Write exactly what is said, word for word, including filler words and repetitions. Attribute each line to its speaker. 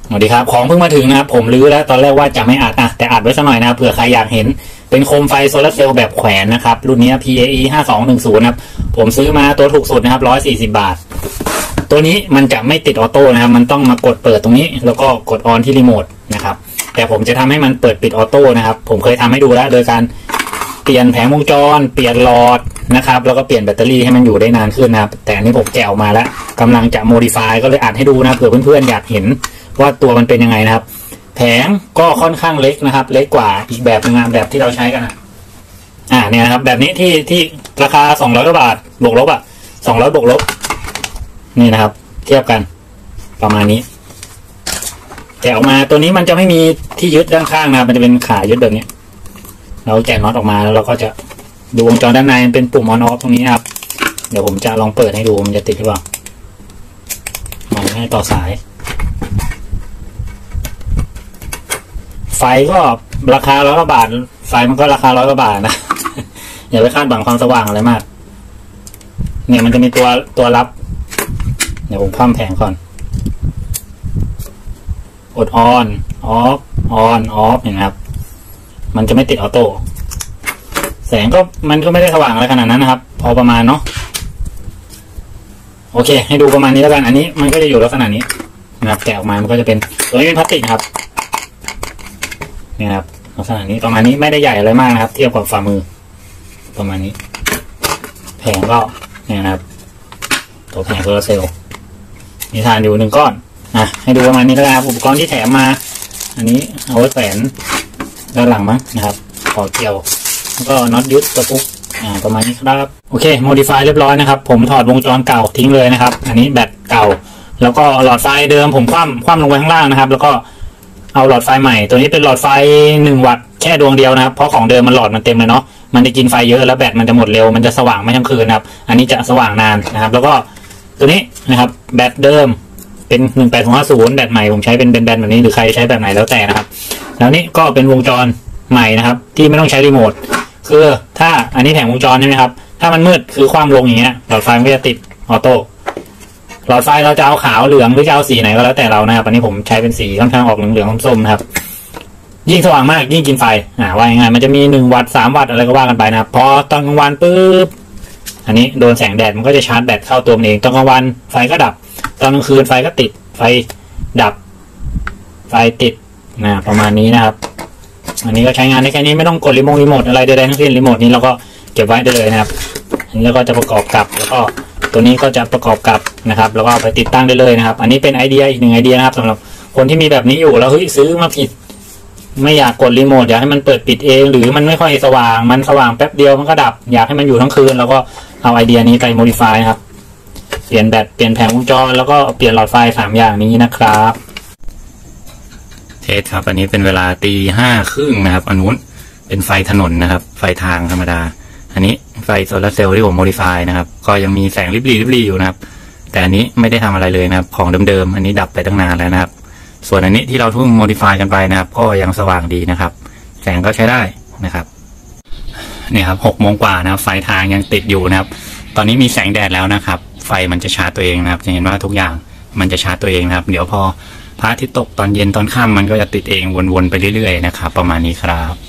Speaker 1: สวัสดีครับของเพิ่งมาถึงนะครับผมรื้อแล้วตอนแรกว่าจะไม่อัดนะแต่อัดไว้สักหน่อยนะเผื่อใครอยากเห็นเป็นโคมไฟโซลาร์เซลล์แบบแขวนนะครับรุ่นนี้ พี เอ อี ห้าสองหนึ่งศูนย์ นะครับผมซื้อมาตัวถูกสุดนะครับหนึ่งร้อยสี่สิบบาทตัวนี้มันจะไม่ติดออโต้นะครับมันต้องมากดเปิดตรงนี้แล้วก็กดออนที่รีโมทนะครับแต่ผมจะทำให้มันเปิดปิดออโต้นะครับผมเคยทำให้ดูแล้วโดยการเปลี่ยนแผงวงจรเปลี่ยนหลอดนะครับแล้วก็เปลี่ยนแบตเตอรี่ให้มันอยู่ได้นานขึ้นนะครับแต่อันนี้ผมแกะออกมาแล้วกำลังจะโมดิฟายก็เลยอัดให้ดูนะเผื่อเพื่อนๆอยากเห็นว่าตัวมันเป็นยังไงนะครับแผงก็ค่อนข้างเล็กนะครับเล็กกว่าอีกแบบนึงแบบที่เราใช้กันนะอ่าเนี่ยนะครับแบบนี้ที่ที่ราคาสองร้อยกว่าบาทบวกลบอ่ะสองร้อยบวกลบนี่นะครับเทียบกันประมาณนี้แกะออกมาตัวนี้มันจะไม่มีที่ยึดด้านข้างนะมันจะเป็นขายึดแบบนี้เราแกะน็อตออกมาแล้วเราก็จะดูวงจรด้านในเป็นปุ่มออนออฟตรงนี้นะครับเดี๋ยวผมจะลองเปิดให้ดูมันจะติดหรือเปล่ามันให้ต่อสายไฟก็ราคาร้อยกว่าบาทไฟมันก็ราคาร้อยกว่าบาทนะ อย่าไปคาดหวังความสว่างอะไรมากเนี่ยมันจะมีตัวตัวรับเดี๋ยวผมคว่ำแผงก่อนกดออนออฟออนออฟเห็นไหมครับมันจะไม่ติดออโต้แสงก็มันก็ไม่ได้สว่างอะไรขนาดนั้นนะครับพอประมาณเนาะโอเคให้ดูประมาณนี้แล้วกันอันนี้มันก็จะอยู่ลักษณะนี้นะครับแกะออกมามันก็จะเป็นตัวนี้เป็นพลาสติกครับนี่ครับลักษณะนี้ประมาณนี้ไม่ได้ใหญ่อะไรมากนะครับเทียบกับฝ่ามือประมาณนี้แผงก็เนี่ยนะครับตัวแผงโซลาร์เซลล์มีฐานอยู่หนึ่งก้อนอ่ะให้ดูประมาณนี้แล้วครับอุปกรณ์ที่แถมมาอันนี้เอาไว้แขวนด้านหลังมั้งนะครับขอเกี่ยวแล้วก็น็อตยึดตัวปุ๊บอ่าประมาณนี้ครับโอเคโมดิฟายเรียบร้อยนะครับผมถอดวงจรเก่าทิ้งเลยนะครับอันนี้แบตเก่าแล้วก็หลอดไฟเดิมผมคว่ำคว่ำลงไปข้างล่างนะครับแล้วก็เอาหลอดไฟใหม่ตัวนี้เป็นหลอดไฟหนึ่งวัตต์แค่ดวงเดียวนะครับเพราะของเดิมมันหลอดมันเต็มเลยเนาะมันจะกินไฟเยอะแล้วแบตมันจะหมดเร็วมันจะสว่างไม่ทั้งคืนนะครับอันนี้จะสว่างนานนะครับแล้วก็ตัวนี้นะครับแบตเดิมเป็นหนึ่งแปดหกห้าศูนย์แบตใหม่ผมใช้เป็นแบนๆแบบนี้หรือใครใช้แบบไหนแล้วแต่นะครับแล้วนี่ก็เป็นวงจรใหม่นะครับที่ไม่ต้องใช้รีโมทคือถ้าอันนี้แผงวงจรใช่ไหมครับถ้ามันมืดคือความลงอย่างเงี้ยหลอดไฟมันก็จะติดออโต้หลอดไฟเราจะเอาขาวเหลืองหรือจะเอาสีไหนก็แล้วแต่เรานะครับอันนี้ผมใช้เป็นสีค่อนข้างออกเหลืองๆส้มๆนะครับยิ่งสว่างมากยิ่งกินไฟอ่าว่ายังไงมันจะมีหนึ่งวัตต์สามวัตต์อะไรก็ว่ากันไปนะครับพอตอนกลางวันปุ๊บอันนี้โดนแสงแดดมันก็จะชาร์จแบตเข้าตัวมันเองตอนกลางวันไฟก็ดับตอนกลางคืนไฟก็ติดไฟดับไฟติดนะประมาณนี้นะครับอันนี้ก็ใช้งานได้แค่นี้ไม่ต้องกดรีโมทรีโมทอะไรใดๆทั้งสิ้นรีโมทนี้เราก็เก็บไว้ได้เลยนะครับอันนี้เราก็จะประกอบกับแล้วก็ตัวนี้ก็จะประกอบกับนะครับแล้วก็ไปติดตั้งได้เลยนะครับอันนี้เป็นไอเดียอีกหนึ่งไอเดียนะครับสำหรับคนที่มีแบบนี้อยู่แล้วเฮ้ยซื้อมาผิดไม่อยากกดรีโมทอยากให้มันเปิดปิดเองหรือมันไม่ค่อยสว่างมันสว่างแป๊บเดียวมันก็ดับอยากให้มันอยู่ทั้งคืนแล้วก็เอาไอเดียนี้ไปโมดิฟายนะครับเปลี่ยนแบตเปลี่ยนแผงวงจรแล้วก็เปลี่ยนหลอดไฟสามอย่างนี้นะครับเทสครับอันนี้เป็นเวลาตีห้าครึ่งนะครับอันนู้นเป็นไฟถนนนะครับไฟทางธรรมดาอันนี้ไฟโซลาร์เซลล์ที่ผมโมดิฟายนะครับก็ยังมีแสงริบหรี่ริบหรี่อยู่นะครับแต่อันนี้ไม่ได้ทำอะไรเลยนะครับของเดิมๆอันนี้ดับไปตั้งนานแล้วนะครับส่วนอันนี้ที่เราเพิ่งโมดิฟายกันไปนะครับก็ยังสว่างดีนะครับแสงก็ใช้ได้นะครับนี่ครับหกโมงกว่านะครับไฟทางยังติดอยู่นะครับตอนนี้มีแสงแดดแล้วนะครับไฟมันจะชาร์จตัวเองนะครับจะเห็นว่าทุกอย่างมันจะชาร์จตัวเองนะครับเดี๋ยวพอพระอาทิตย์ตกตอนเย็นตอนค่ำมันก็จะติดเองวนๆไปเรื่อยๆนะครับประมาณนี้ครับ